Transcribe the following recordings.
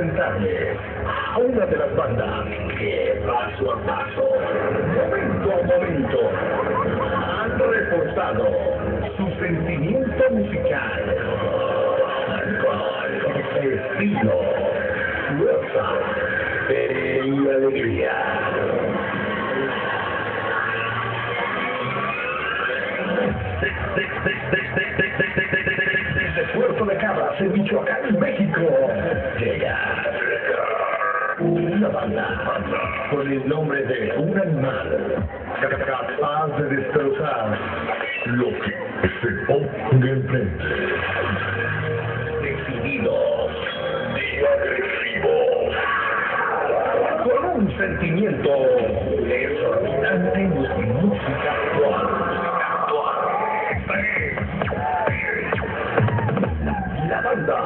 presentarles a una de las bandas que paso a paso, momento a momento, han reforzado su sentimiento musical con estilo, fuerza y alegría. Desde Puerto de Cabras, en Michoacán, México, llega una banda con el nombre de un animal capaz de destrozar lo que se ponga enfrente. Decididos y agresivos, con un sentimiento exorbitante en la música actual. La banda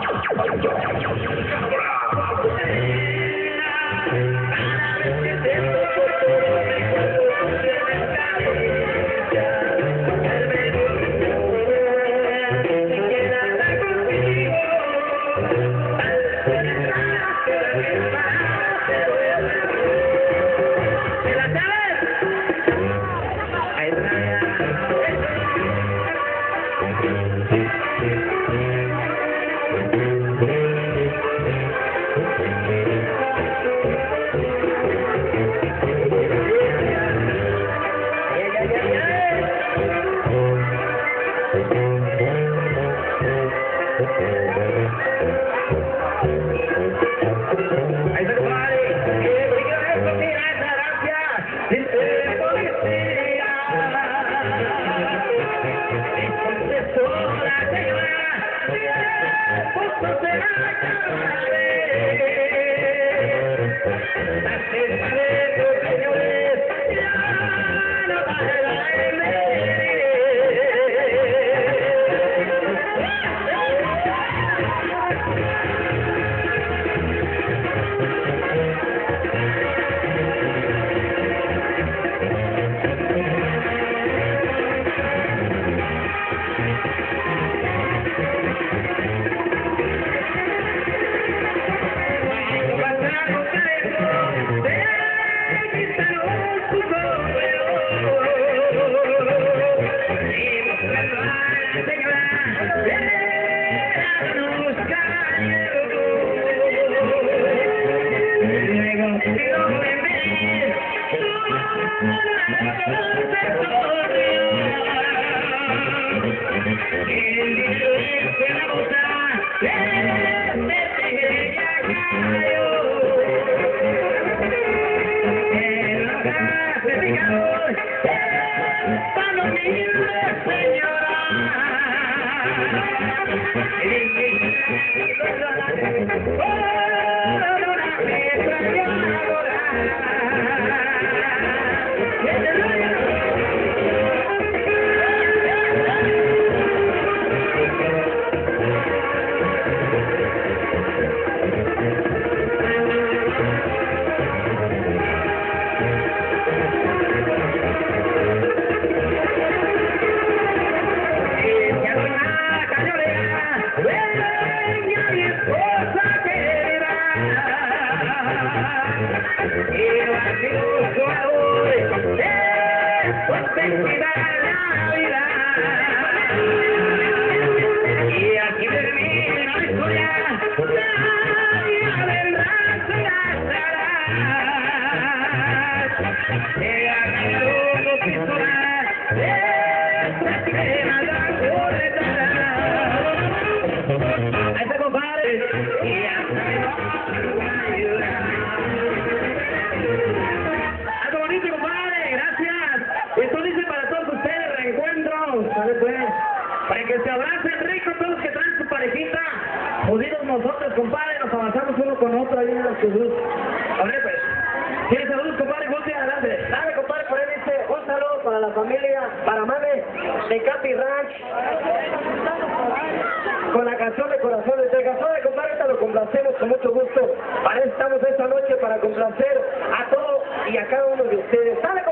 para que se abracen rico todos los que traen su parejita. Jodidos nosotros, compadre, nos avanzamos uno con otro ahí en los Jesús. A ver, pues. ¿Tienes saludos, compadre? Volte adelante. Dale, compadre, por ahí dice un saludo para la familia, para Mame de Capi Ranch. Con la canción de Corazones de Corazones, compadre, esta lo complacemos con mucho gusto. Para eso estamos esta noche, para complacer a todos y a cada uno de ustedes. ¡Dale!